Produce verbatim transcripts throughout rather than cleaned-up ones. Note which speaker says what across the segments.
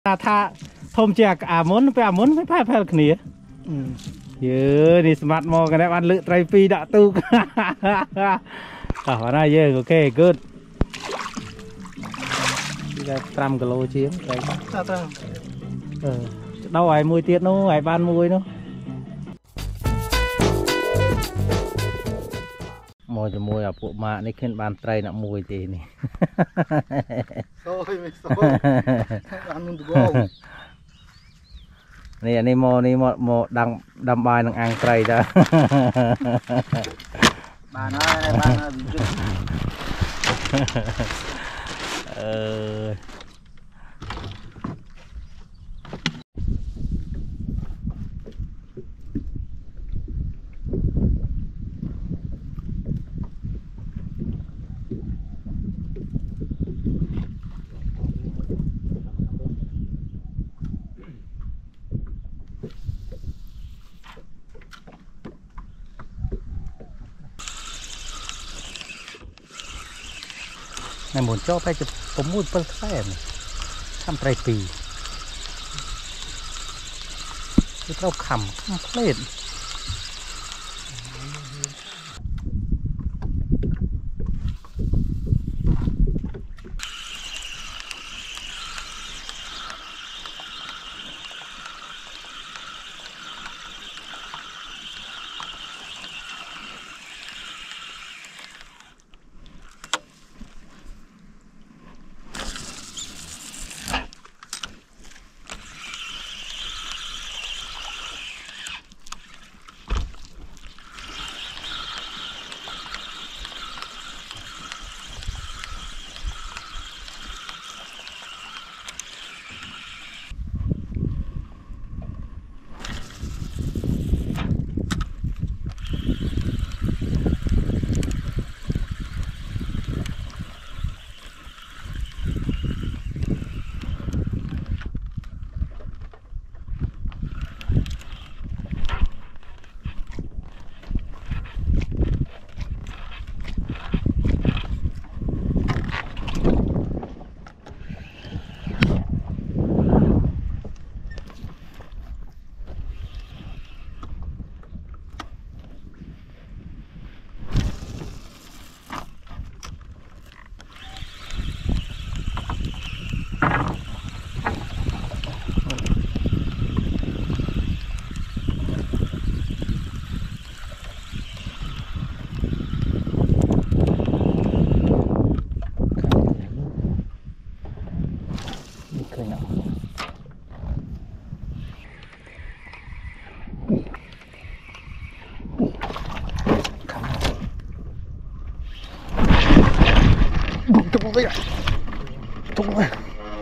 Speaker 1: ta tha thôm chè à muốn phải à muốn phải phải phải khỉ dơ đi smart mò cái này ăn lự trai phi đã tu ở đây dơ ok good cái trăm kilo chiếm cái đâu ai mùi tiết nó ai ban mùi nó mùi cho mùi ở bộ mạ này khiến ban trai nặng mùi thì này này anh em mò này mò mò đằng đầm bài đằng ăn trai đó
Speaker 2: bà nói bà nói
Speaker 1: ờ này muốn cho phải chụp có mũi phân khai này thăm trai pì cái tao khẩm không lên
Speaker 2: cái tung rồi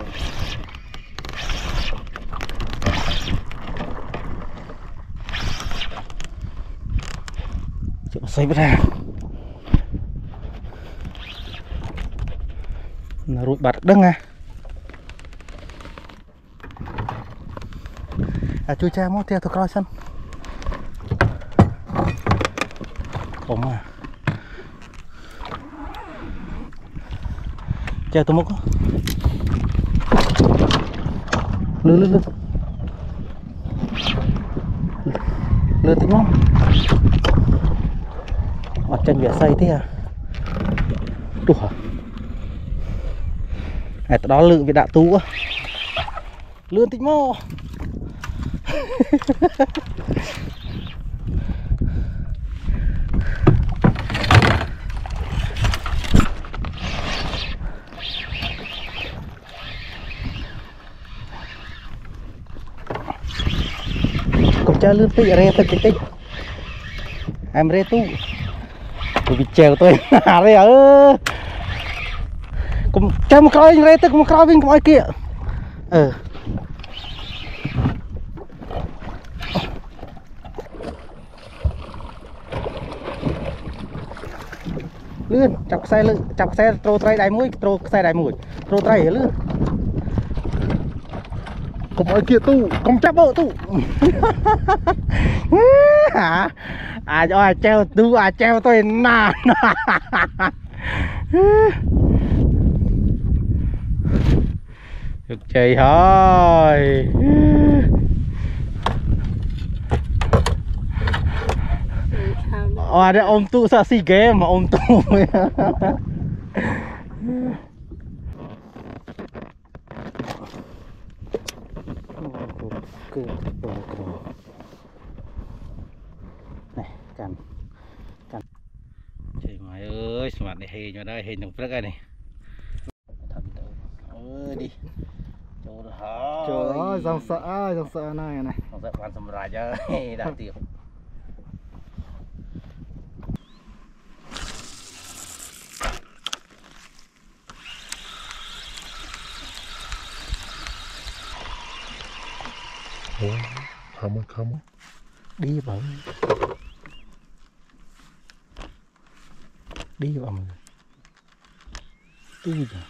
Speaker 2: chịu xây bớt ra là rụi bạt đăng à à chui cha mót theo tôi coi sân ổn à chào tụi mốc lừa lừa lừa lừa tính không mặt chân vẻ xây thế à đùa à đó lự bị đạ tú á lừa tính mò cha lướt tích re tích tích em re tu tôi bị treo tôi à đây ở cùng cha một coi re tích một coi viên coi kia ờ lươn chọc xe lươn chọc xe trô trai đáy mũi trô xe đáy mũi trô trai ở lươn cùng ơi kia tu cùng chấp bộ tu hả à cho ai treo tu à treo tôi nà được chơi thôi. À, đây ôm tụ sao xì ghế mà ôm tụ. Này, cằn cằn. Trời ngoài ơi, mặt này hề vào đây, hề nồng rất đây này. Thầm tự. Ơi đi.
Speaker 1: Trời ơi, dòng sợ, dòng sợ này này.
Speaker 2: Dòng sợ quan sầm rải cho đạt tiêu.
Speaker 3: Come on, come on.
Speaker 2: Đi vào. Đi vào mọi người. Đi vào.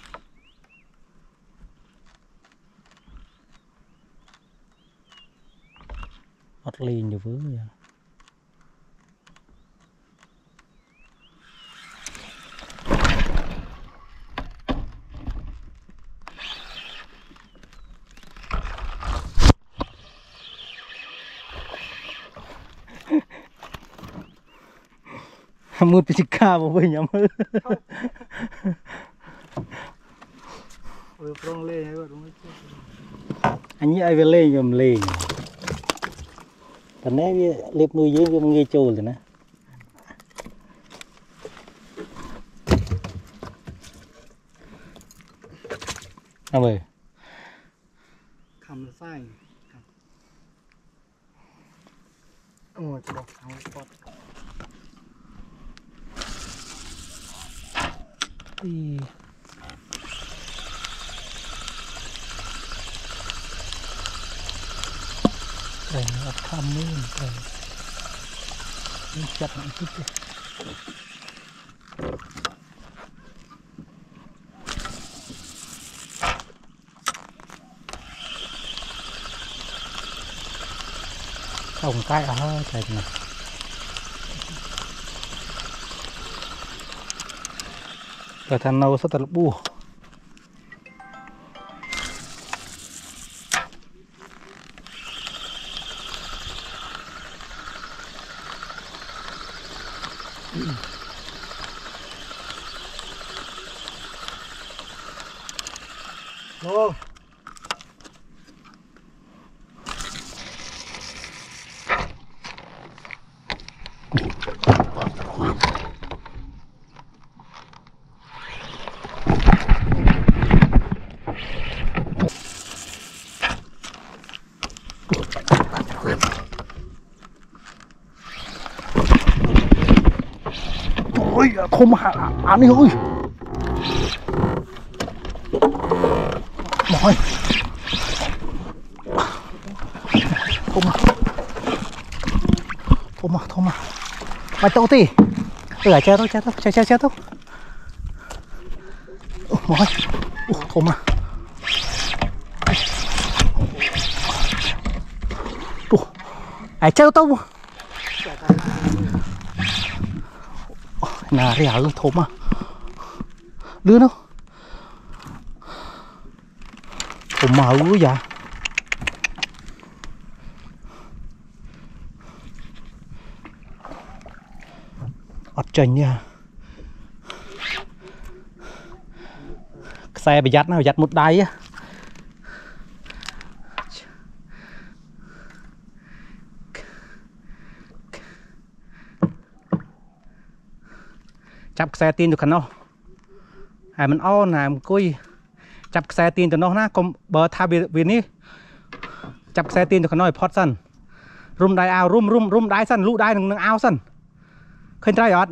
Speaker 2: Bắt lên nhiều vướng nha. Một cái cá vào với nhóm ơi. Anh nghĩ ai về lên nhầm lên. Còn này liệp nuôi dưới với nghe trâu rồi nè. Nào về.
Speaker 1: Cầm sai. Ôi trời ơi.
Speaker 2: Đi. Đây nó thăm lên rồi. Đi chặt một chút đi. Không cái ở đây này. Cái thằng nào rất là bù.
Speaker 1: Đúng.
Speaker 2: Ôi, không hả, ăn đi ơi. Mỏi. Không mà. Không mà, không mà. Mày tao tí. Ừ, chơi thôi, chơi thôi, chơi chơi chơi thôi. Mỏi. Không mà. Ai chơi tao. Nà cái áo thốm à. Lươn đâu. Thốm màu quá dạ. Ọt trình nha. Xe bị dắt nào dắt một đáy á. Chắp xe tin được khẩn đâu. Hãy mình ôn hãy mình cùi. Chắp xe tin được nó ná. Còn bờ tha vì ní. Chắp xe tin được khẩn nói phót sân. Rùm đáy ao rùm rùm rùm đáy sân. Lũ đáy nâng ao sân. Khên trai ọt.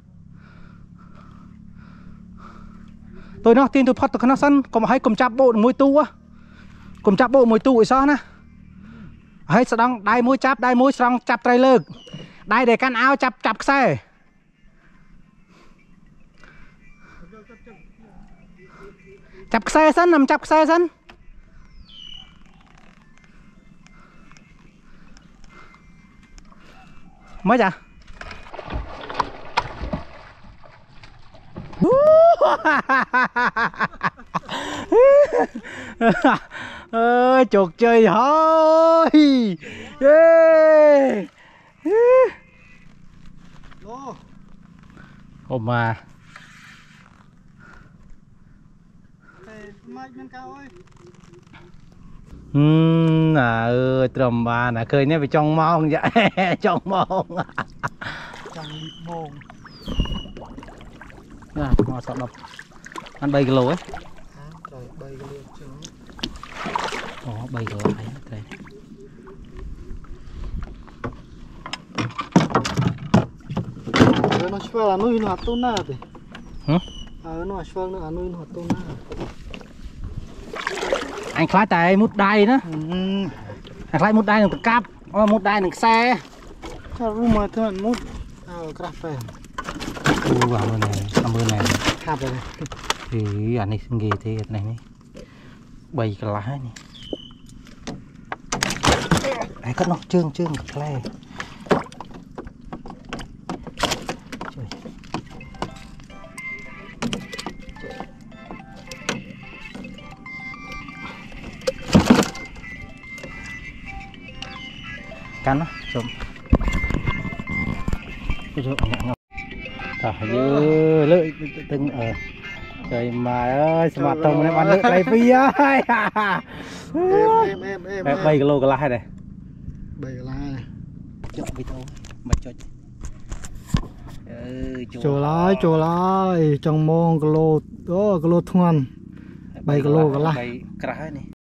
Speaker 2: Tôi nó tin tôi phót được khẩn nó sân. Còn hãy cùng chắp bộ mùi tu á. Cùng chắp bộ mùi tu ở xó ná. Hãy sẽ đong đáy mùi chắp đáy mùi xong chắp trai lực. Đáy để căn ao chắp chắp xe. Chắp xe sân, nằm chắp xe sân. Mới chả.
Speaker 1: ơi chuột chơi thôi yeah. Ôm mà ừm à ơi trầm ba nè khơi nhé bị trong mong vậy trong mong
Speaker 2: trong mông
Speaker 1: nè nó sợ độc ăn bay kilo ấy
Speaker 2: rồi bay kilo chứ
Speaker 1: ồ bay kilo ấy đây
Speaker 2: nó xưa là nuôi nó tốt na thì
Speaker 1: hả
Speaker 2: à nó xưa nó nuôi nó tốt na
Speaker 1: anh khóa tay mút đai nữa anh khóa mút đai đừng cáp mút đai đừng xe
Speaker 2: saoรู้มาเท่านั้นมุดเอากราฟไป
Speaker 1: u vào bên này làm bên này
Speaker 2: ขับไปเลย
Speaker 1: thì anh ấy nghề thế này này bày cái lá này ai cất nó trương trương cái này cắn nó chôm trời ơi lợi từng ở trời mà ơi mà tông này bán lợi đây phi ơi
Speaker 2: em em em em
Speaker 1: bay cái lô cái lá này
Speaker 2: bay cái lá này
Speaker 1: chọn bị thôi mà cho
Speaker 2: chỗ lá chỗ lá trong mông cái lô đó cái lô thon bay cái lô cái lá
Speaker 1: bay cái này